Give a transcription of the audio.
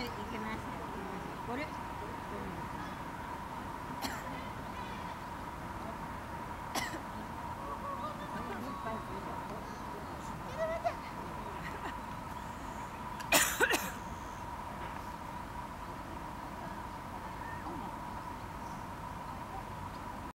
行けましたよ。行けました。これ。うん